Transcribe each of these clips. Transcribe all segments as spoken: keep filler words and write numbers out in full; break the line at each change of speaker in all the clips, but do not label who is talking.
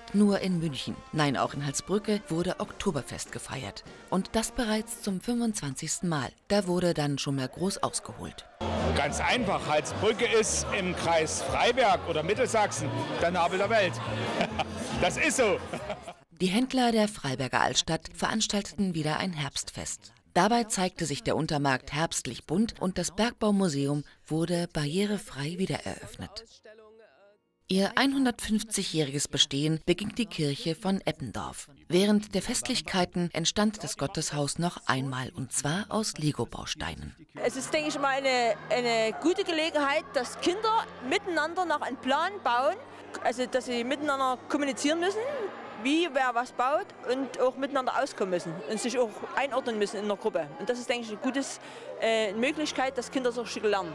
Nicht nur in München, nein, auch in Halsbrücke wurde Oktoberfest gefeiert. Und das bereits zum fünfundzwanzigsten Mal. Da wurde dann schon mal groß ausgeholt.
Ganz einfach, Halsbrücke ist im Kreis Freiberg oder Mittelsachsen der Nabel der Welt. Das ist so.
Die Händler der Freiberger Altstadt veranstalteten wieder ein Herbstfest. Dabei zeigte sich der Untermarkt herbstlich bunt und das Bergbaumuseum wurde barrierefrei wiedereröffnet. Ihr hundertfünfzigjähriges Bestehen beging die Kirche von Eppendorf. Während der Festlichkeiten entstand das Gotteshaus noch einmal, und zwar aus Lego-Bausteinen.
Es ist, denke ich mal, eine, eine gute Gelegenheit, dass Kinder miteinander nach einem Plan bauen, also dass sie miteinander kommunizieren müssen, wie wer was baut und auch miteinander auskommen müssen und sich auch einordnen müssen in einer Gruppe. Und das ist, denke ich, eine gute äh, Möglichkeit, dass Kinder so ein Stück lernen.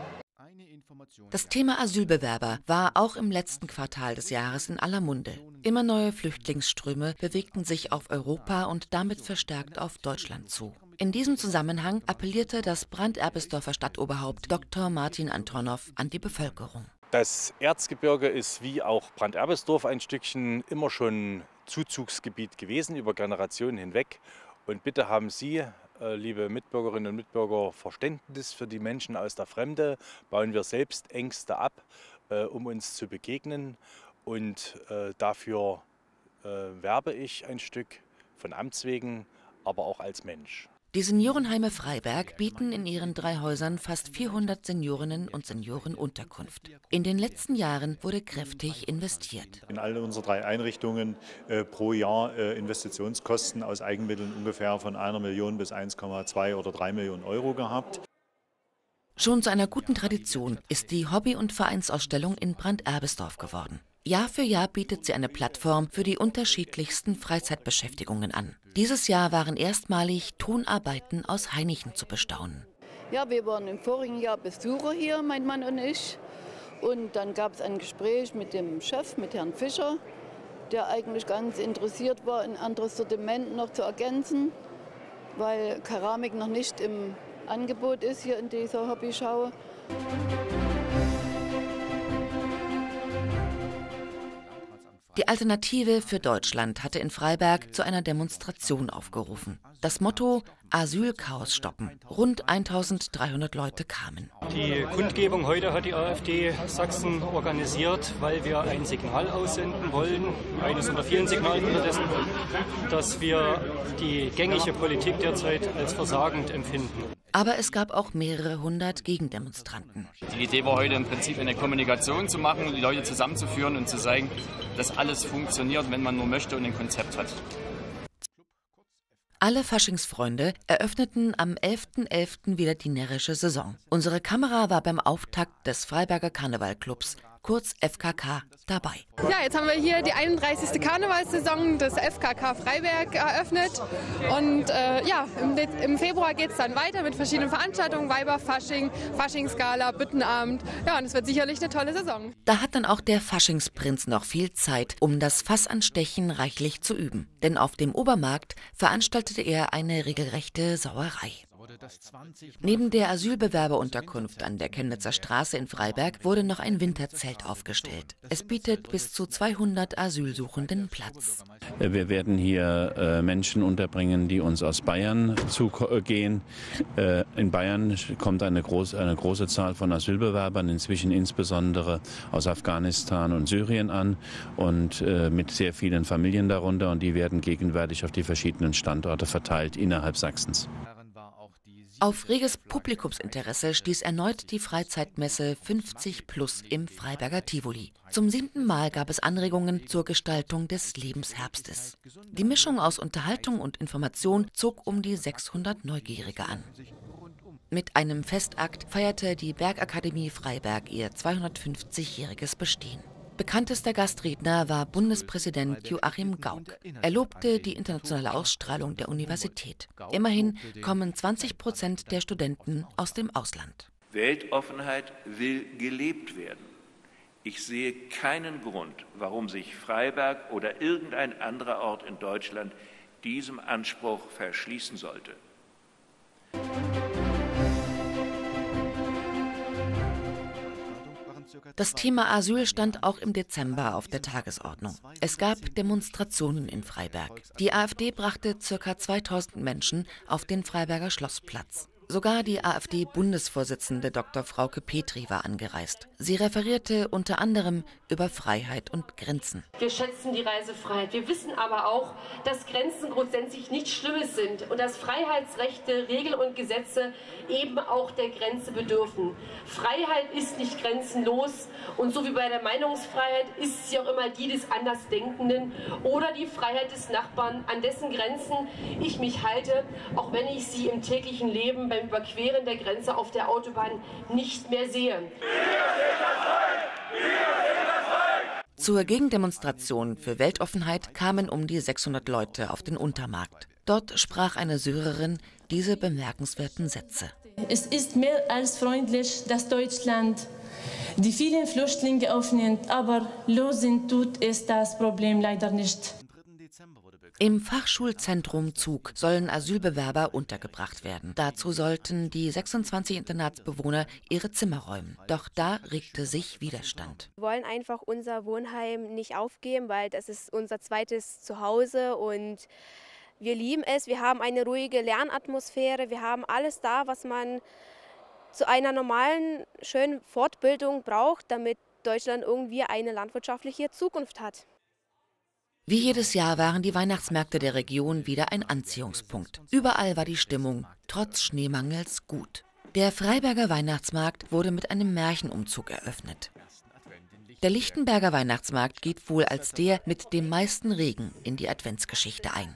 Das Thema Asylbewerber war auch im letzten Quartal des Jahres in aller Munde. Immer neue Flüchtlingsströme bewegten sich auf Europa und damit verstärkt auf Deutschland zu. In diesem Zusammenhang appellierte das Brand-Erbisdorfer Stadtoberhaupt Doktor Martin Antonow an die Bevölkerung.
Das Erzgebirge ist wie auch Brand-Erbisdorf ein Stückchen immer schon Zuzugsgebiet gewesen über Generationen hinweg. Und bitte haben Sie, liebe Mitbürgerinnen und Mitbürger, Verständnis für die Menschen aus der Fremde. Bauen wir selbst Ängste ab, äh, um uns zu begegnen. Und äh, dafür äh, werbe ich ein Stück von Amts wegen, aber auch als Mensch.
Die Seniorenheime Freiberg bieten in ihren drei Häusern fast vierhundert Seniorinnen und Senioren Unterkunft. In den letzten Jahren wurde kräftig investiert.
In all unsere drei Einrichtungen äh, pro Jahr äh, Investitionskosten aus Eigenmitteln ungefähr von einer Million bis eins Komma zwei oder drei Millionen Euro gehabt.
Schon zu einer guten Tradition ist die Hobby- und Vereinsausstellung in Brand-Erbisdorf geworden. Jahr für Jahr bietet sie eine Plattform für die unterschiedlichsten Freizeitbeschäftigungen an. Dieses Jahr waren erstmalig Tonarbeiten aus Hainichen zu bestaunen.
Ja, wir waren im vorigen Jahr Besucher hier, mein Mann und ich. Und dann gab es ein Gespräch mit dem Chef, mit Herrn Fischer, der eigentlich ganz interessiert war, ein anderes Sortiment noch zu ergänzen, weil Keramik noch nicht im Angebot ist hier in dieser Hobbyschau.
Die Alternative für Deutschland hatte in Freiberg zu einer Demonstration aufgerufen. Das Motto: Asylchaos stoppen. Rund eintausenddreihundert Leute kamen.
Die Kundgebung heute hat die AfD Sachsen organisiert, weil wir ein Signal aussenden wollen, eines unter vielen Signalen unterdessen, dass wir die gängige Politik derzeit als versagend empfinden.
Aber es gab auch mehrere hundert Gegendemonstranten.
Die Idee war heute im Prinzip eine Kommunikation zu machen, die Leute zusammenzuführen und zu zeigen, dass alles funktioniert, wenn man nur möchte und ein Konzept hat.
Alle Faschingsfreunde eröffneten am elften elften wieder die närrische Saison. Unsere Kamera war beim Auftakt des Freiberger Karnevalclubs, kurz F K K, dabei.
Ja, jetzt haben wir hier die einunddreißigste Karnevalssaison des F K K Freiberg eröffnet. Und äh, ja, im, im Februar geht es dann weiter mit verschiedenen Veranstaltungen, Weiberfasching, Faschingsgala, Büttenabend. Ja, und es wird sicherlich eine tolle Saison.
Da hat dann auch der Faschingsprinz noch viel Zeit, um das Fassanstechen reichlich zu üben. Denn auf dem Obermarkt veranstaltete er eine regelrechte Sauerei. Neben der Asylbewerberunterkunft an der Chemnitzer Straße in Freiberg wurde noch ein Winterzelt aufgestellt. Es bietet bis zu zweihundert Asylsuchenden Platz.
Wir werden hier äh, Menschen unterbringen, die uns aus Bayern zugehen. Äh, in Bayern kommt eine, groß, eine große Zahl von Asylbewerbern, inzwischen insbesondere aus Afghanistan und Syrien an und äh, mit sehr vielen Familien darunter. Und die werden gegenwärtig auf die verschiedenen Standorte verteilt innerhalb Sachsens.
Auf reges Publikumsinteresse stieß erneut die Freizeitmesse fünfzig plus im Freiberger Tivoli. Zum siebten Mal gab es Anregungen zur Gestaltung des Lebensherbstes. Die Mischung aus Unterhaltung und Information zog um die sechshundert Neugierige an. Mit einem Festakt feierte die Bergakademie Freiberg ihr zweihundertfünfzigjähriges Bestehen. Bekanntester Gastredner war Bundespräsident Joachim Gauck. Er lobte die internationale Ausstrahlung der Universität. Immerhin kommen zwanzig Prozent der Studenten aus dem Ausland.
Weltoffenheit will gelebt werden. Ich sehe keinen Grund, warum sich Freiberg oder irgendein anderer Ort in Deutschland diesem Anspruch verschließen sollte.
Das Thema Asyl stand auch im Dezember auf der Tagesordnung. Es gab Demonstrationen in Freiberg. Die AfD brachte ca. zweitausend Menschen auf den Freiberger Schlossplatz. Sogar die AfD-Bundesvorsitzende Doktor Frauke Petry war angereist. Sie referierte unter anderem über Freiheit und Grenzen.
Wir schätzen die Reisefreiheit. Wir wissen aber auch, dass Grenzen grundsätzlich nichts Schlimmes sind und dass Freiheitsrechte, Regeln und Gesetze eben auch der Grenze bedürfen. Freiheit ist nicht grenzenlos und so wie bei der Meinungsfreiheit ist sie auch immer die des Andersdenkenden oder die Freiheit des Nachbarn, an dessen Grenzen ich mich halte, auch wenn ich sie im täglichen Leben beim Überqueren der Grenze auf der Autobahn nicht mehr sehe.
Zur Gegendemonstration für Weltoffenheit kamen um die sechshundert Leute auf den Untermarkt. Dort sprach eine Syrerin diese bemerkenswerten Sätze.
Es ist mehr als freundlich, dass Deutschland die vielen Flüchtlinge aufnimmt, aber lösen tut es das Problem leider nicht.
Im Fachschulzentrum Zug sollen Asylbewerber untergebracht werden. Dazu sollten die sechsundzwanzig Internatsbewohner ihre Zimmer räumen. Doch da regte sich Widerstand.
Wir wollen einfach unser Wohnheim nicht aufgeben, weil das ist unser zweites Zuhause und wir lieben es. Wir haben eine ruhige Lernatmosphäre, wir haben alles da, was man zu einer normalen, schönen Fortbildung braucht, damit Deutschland irgendwie eine landwirtschaftliche Zukunft hat.
Wie jedes Jahr waren die Weihnachtsmärkte der Region wieder ein Anziehungspunkt. Überall war die Stimmung, trotz Schneemangels, gut. Der Freiberger Weihnachtsmarkt wurde mit einem Märchenumzug eröffnet. Der Lichtenberger Weihnachtsmarkt geht wohl als der mit dem meisten Regen in die Adventsgeschichte ein.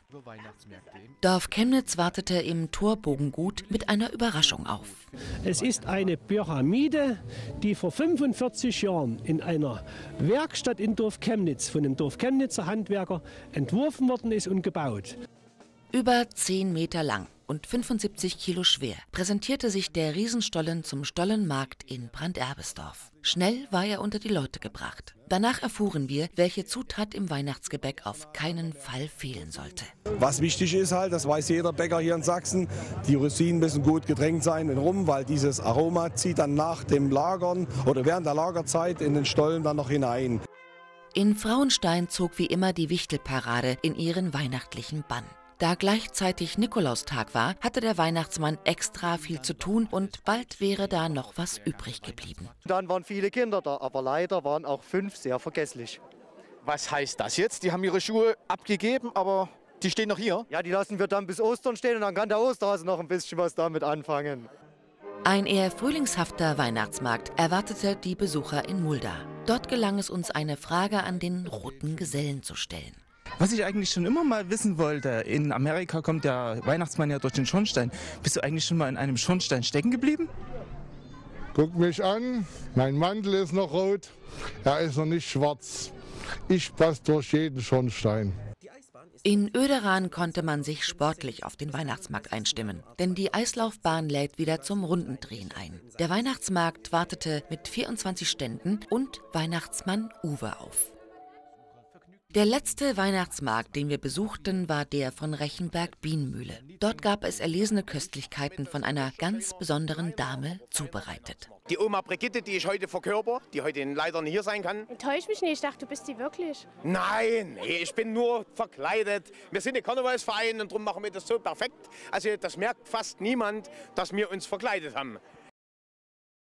Dorf Chemnitz wartete im Torbogengut mit einer Überraschung auf.
Es ist eine Pyramide, die vor fünfundvierzig Jahren in einer Werkstatt in Dorf Chemnitz von dem Dorf Chemnitzer Handwerker entworfen worden ist und gebaut.
Über zehn Meter lang und fünfundsiebzig Kilo schwer präsentierte sich der Riesenstollen zum Stollenmarkt in Branderbesdorf. Schnell war er unter die Leute gebracht. Danach erfuhren wir, welche Zutat im Weihnachtsgebäck auf keinen Fall fehlen sollte.
Was wichtig ist halt, das weiß jeder Bäcker hier in Sachsen, die Rosinen müssen gut getränkt sein in Rum, weil dieses Aroma zieht dann nach dem Lagern oder während der Lagerzeit in den Stollen dann noch hinein.
In Frauenstein zog wie immer die Wichtelparade in ihren weihnachtlichen Bann. Da gleichzeitig Nikolaustag war, hatte der Weihnachtsmann extra viel zu tun und bald wäre da noch was übrig geblieben.
Dann waren viele Kinder da, aber leider waren auch fünf sehr vergesslich.
Was heißt das jetzt? Die haben ihre Schuhe abgegeben, aber die stehen noch hier?
Ja, die lassen wir dann bis Ostern stehen und dann kann der Osterhase noch ein bisschen was damit anfangen.
Ein eher frühlingshafter Weihnachtsmarkt erwartete die Besucher in Mulda. Dort gelang es uns, eine Frage an den roten Gesellen zu stellen.
Was ich eigentlich schon immer mal wissen wollte, in Amerika kommt der Weihnachtsmann ja durch den Schornstein. Bist du eigentlich schon mal in einem Schornstein stecken geblieben?
Guck mich an, mein Mantel ist noch rot, er ist noch nicht schwarz. Ich passe durch jeden Schornstein.
In Oederan konnte man sich sportlich auf den Weihnachtsmarkt einstimmen, denn die Eislaufbahn lädt wieder zum Rundendrehen ein. Der Weihnachtsmarkt wartete mit vierundzwanzig Ständen und Weihnachtsmann Uwe auf. Der letzte Weihnachtsmarkt, den wir besuchten, war der von Rechenberg-Bienenmühle. Dort gab es erlesene Köstlichkeiten von einer ganz besonderen Dame zubereitet.
Die Oma Brigitte, die ich heute verkörper, die heute leider nicht hier sein kann.
Enttäusch mich nicht, ich dachte, du bist die wirklich.
Nein, ich bin nur verkleidet. Wir sind ein Karnevalsverein und darum machen wir das so perfekt. Also das merkt fast niemand, dass wir uns verkleidet haben.